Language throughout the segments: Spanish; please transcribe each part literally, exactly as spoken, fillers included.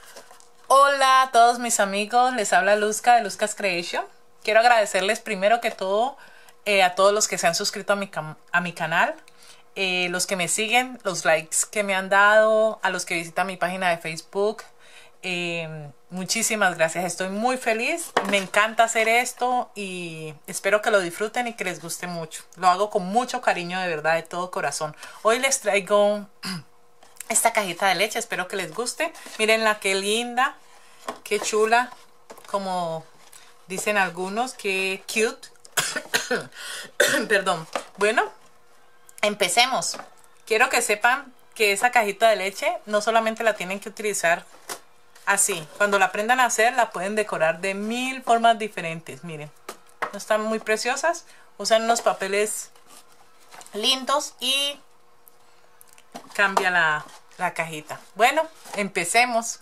Hola a todos mis amigos, les habla Luzca de Luzca's Creation. Quiero agradecerles primero que todo eh, a todos los que se han suscrito a mi, a mi canal, eh, los que me siguen, los likes que me han dado, a los que visitan mi página de Facebook. Eh, muchísimas gracias, estoy muy feliz, me encanta hacer esto y espero que lo disfruten y que les guste mucho. Lo hago con mucho cariño, de verdad, de todo corazón. Hoy les traigo esta cajita de leche, espero que les guste. Mirenla, qué linda, qué chula, como dicen algunos, qué cute. Perdón. Bueno, empecemos. Quiero que sepan que esa cajita de leche no solamente la tienen que utilizar así. Cuando la aprendan a hacer, la pueden decorar de mil formas diferentes. Miren, no están muy preciosas. Usan unos papeles lindos y cambia la, la cajita. Bueno, empecemos.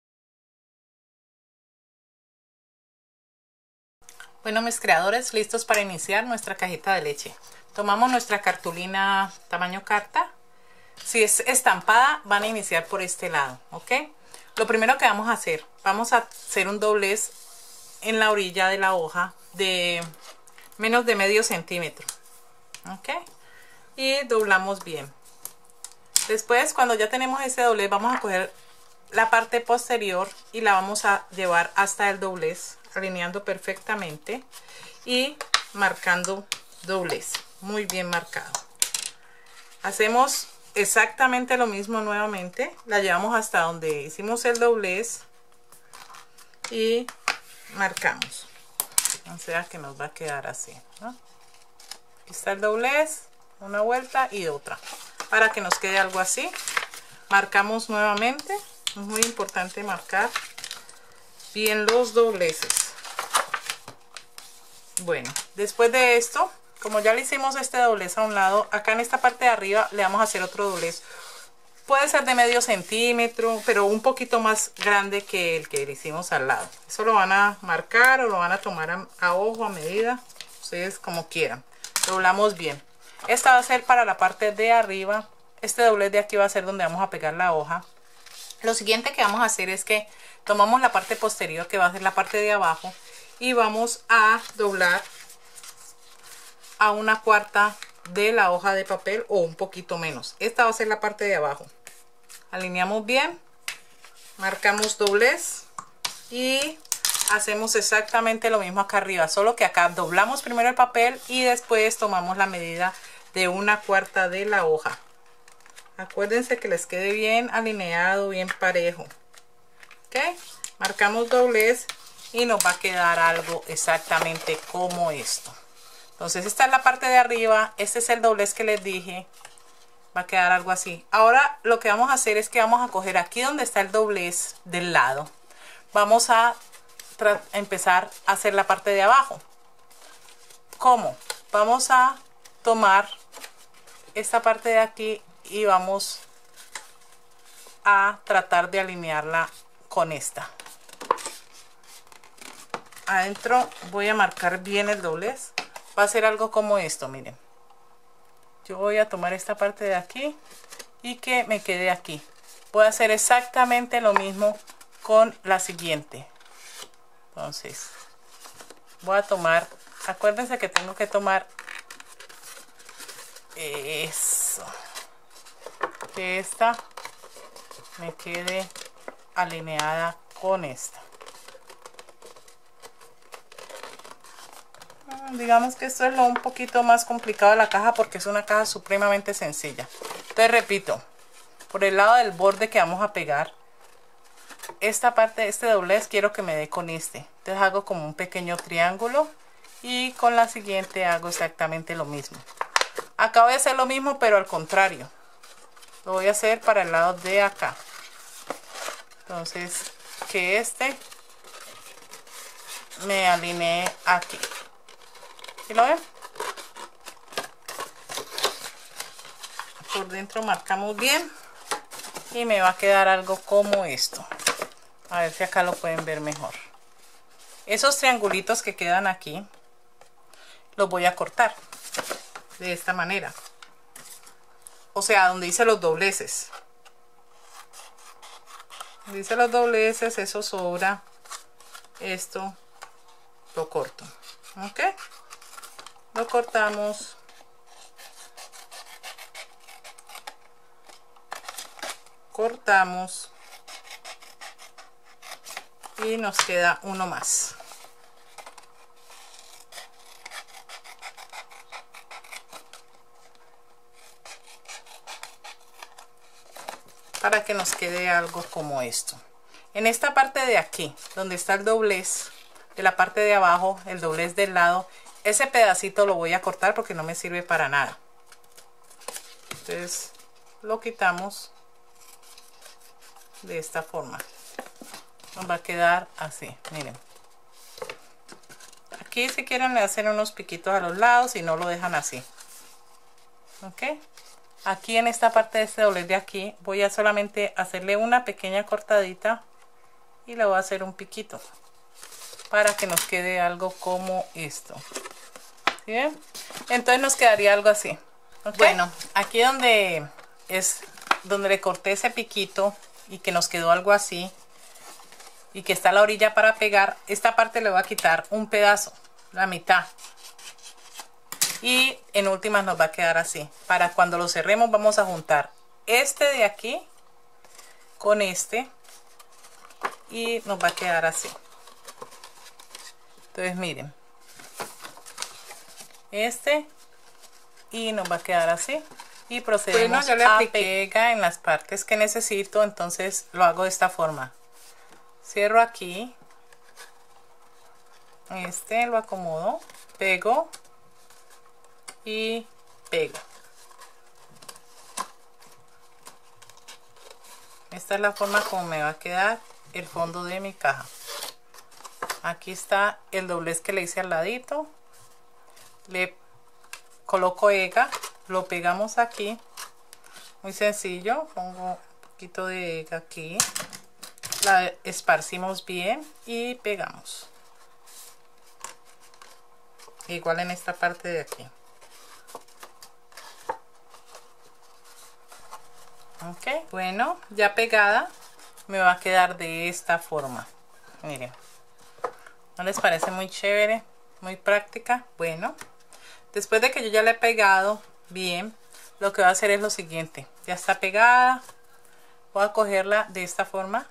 Bueno, mis creadores, listos para iniciar nuestra cajita de leche. Tomamos nuestra cartulina tamaño carta. Si es estampada, van a iniciar por este lado, ¿ok? Lo primero que vamos a hacer, vamos a hacer un doblez en la orilla de la hoja de menos de medio centímetro, ¿ok? Y doblamos bien. Después, cuando ya tenemos ese doblez, vamos a coger la parte posterior y la vamos a llevar hasta el doblez, alineando perfectamente y marcando doblez, muy bien marcado. Hacemos exactamente lo mismo nuevamente, la llevamos hasta donde hicimos el doblez y marcamos, o sea que nos va a quedar así, ¿no? Aquí está el doblez, una vuelta y otra, para que nos quede algo así. Marcamos nuevamente, es muy importante marcar bien los dobleces. Bueno, después de esto, como ya le hicimos este doblez a un lado, acá en esta parte de arriba le vamos a hacer otro doblez. Puede ser de medio centímetro, pero un poquito más grande que el que le hicimos al lado. Eso lo van a marcar o lo van a tomar a, a ojo, a medida, ustedes como quieran. Doblamos bien. Esta va a ser para la parte de arriba. Este doblez de aquí va a ser donde vamos a pegar la hoja. Lo siguiente que vamos a hacer es que tomamos la parte posterior, que va a ser la parte de abajo, y vamos a doblar a una cuarta de la hoja de papel o un poquito menos. Esta va a ser la parte de abajo. Alineamos bien, marcamos doblez y hacemos exactamente lo mismo acá arriba, solo que acá doblamos primero el papel y después tomamos la medida de una cuarta de la hoja. Acuérdense que les quede bien alineado, bien parejo. ¿Ok? Marcamos doblez y nos va a quedar algo exactamente como esto. Entonces esta es la parte de arriba, este es el doblez que les dije, va a quedar algo así. Ahora lo que vamos a hacer es que vamos a coger aquí donde está el doblez del lado, vamos a empezar a hacer la parte de abajo. ¿Cómo? Vamos a tomar esta parte de aquí y vamos a tratar de alinearla con esta. Adentro voy a marcar bien el doblez. Va a ser algo como esto, miren. Yo voy a tomar esta parte de aquí y que me quede aquí. Voy a hacer exactamente lo mismo con la siguiente. Entonces, voy a tomar, acuérdense que tengo que tomar eso. Que esta me quede alineada con esta. Digamos que esto es lo un poquito más complicado de la caja porque es una caja supremamente sencilla. Entonces repito, por el lado del borde que vamos a pegar, esta parte de este doblez quiero que me dé con este. Entonces hago como un pequeño triángulo y con la siguiente hago exactamente lo mismo. Acá voy a hacer lo mismo pero al contrario. Lo voy a hacer para el lado de acá. Entonces que este me alinee aquí. ¿Sí lo ven? Por dentro marcamos bien y me va a quedar algo como esto. A ver si acá lo pueden ver mejor. Esos triangulitos que quedan aquí los voy a cortar de esta manera. O sea, donde hice los dobleces. Dice los dobleces, eso sobra. Esto lo corto. Ok. Lo cortamos. Cortamos. Y nos queda uno más. Para que nos quede algo como esto. En esta parte de aquí, donde está el doblez, de la parte de abajo, el doblez del lado, ese pedacito lo voy a cortar porque no me sirve para nada. Entonces lo quitamos de esta forma. Nos va a quedar así, miren. Aquí si quieren le hacen unos piquitos a los lados y no lo dejan así. Ok. Aquí en esta parte de este doblez de aquí voy a solamente hacerle una pequeña cortadita y le voy a hacer un piquito para que nos quede algo como esto. ¿Sí ven? Entonces nos quedaría algo así. ¿Okay? Bueno, aquí donde es donde le corté ese piquito y que nos quedó algo así y que está la orilla para pegar, esta parte le voy a quitar un pedazo, la mitad. Y en últimas nos va a quedar así. Para cuando lo cerremos vamos a juntar este de aquí con este. Y nos va a quedar así. Entonces miren. Este. Y nos va a quedar así. Y procedemos bueno, a pegar en las partes que necesito. Entonces lo hago de esta forma. Cierro aquí. Este lo acomodo. Pego. Y pego. Esta es la forma como me va a quedar el fondo de mi caja. Aquí está el doblez que le hice al ladito. Le coloco ega, lo pegamos aquí. Muy sencillo. Pongo un poquito de ega aquí. La esparcimos bien y pegamos. Igual en esta parte de aquí. Ok, bueno, ya pegada me va a quedar de esta forma. Miren, ¿no les parece muy chévere? Muy práctica. Bueno, después de que yo ya la he pegado bien, lo que voy a hacer es lo siguiente. Ya está pegada. Voy a cogerla de esta forma.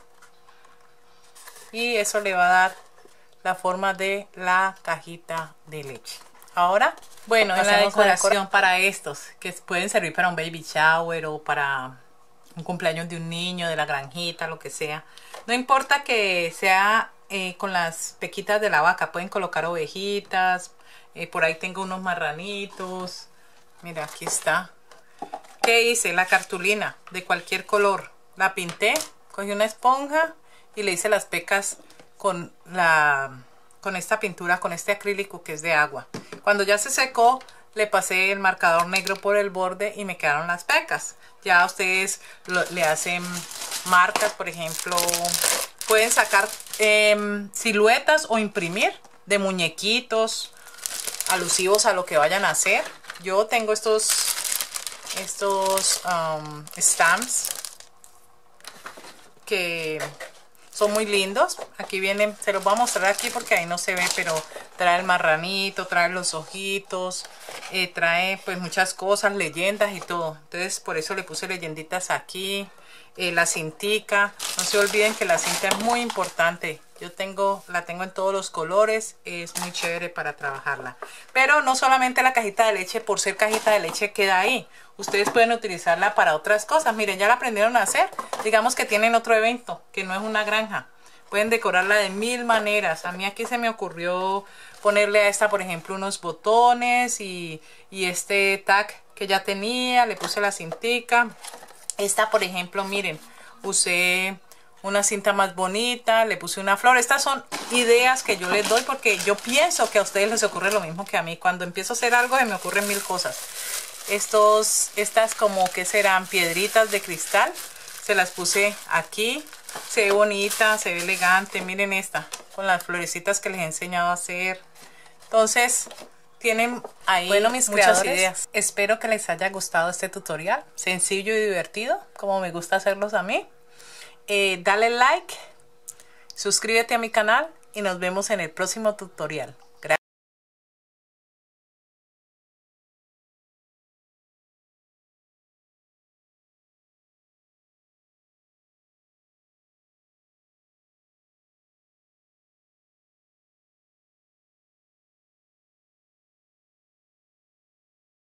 Y eso le va a dar la forma de la cajita de leche. Ahora, bueno, en la decoración para estos, que pueden servir para un baby shower o para un cumpleaños de un niño, de la granjita, lo que sea. No importa que sea eh, con las pequitas de la vaca. Pueden colocar ovejitas. Eh, por ahí tengo unos marranitos. Mira, aquí está. ¿Qué hice? La cartulina de cualquier color. La pinté, cogí una esponja y le hice las pecas con, la, con esta pintura, con este acrílico que es de agua. Cuando ya se secó, le pasé el marcador negro por el borde y me quedaron las pecas. Ya ustedes lo, le hacen marcas, por ejemplo, pueden sacar eh, siluetas o imprimir de muñequitos alusivos a lo que vayan a hacer. Yo tengo estos, estos um, stamps que son muy lindos. Aquí vienen, se los voy a mostrar aquí porque ahí no se ve, pero trae el marranito, trae los ojitos, eh, trae pues muchas cosas, leyendas y todo. Entonces por eso le puse leyenditas aquí, eh, la cintica. No se olviden que la cinta es muy importante. Yo tengo, la tengo en todos los colores, es muy chévere para trabajarla. Pero no solamente la cajita de leche, por ser cajita de leche queda ahí. Ustedes pueden utilizarla para otras cosas. Miren, ya la aprendieron a hacer. Digamos que tienen otro evento, que no es una granja. Pueden decorarla de mil maneras. A mí aquí se me ocurrió ponerle a esta, por ejemplo, unos botones y, y este tag que ya tenía. Le puse la cintica. Esta, por ejemplo, miren, usé una cinta más bonita, le puse una flor. Estas son ideas que yo les doy porque yo pienso que a ustedes les ocurre lo mismo que a mí. Cuando empiezo a hacer algo se me ocurren mil cosas. Estos, estas como que serán piedritas de cristal, se las puse aquí. Se ve bonita, se ve elegante. Miren esta, con las florecitas que les he enseñado a hacer. Entonces, tienen ahí bueno, mis muchas ideas. Espero que les haya gustado este tutorial, sencillo y divertido, como me gusta hacerlos a mí. eh, dale like, suscríbete a mi canal y nos vemos en el próximo tutorial.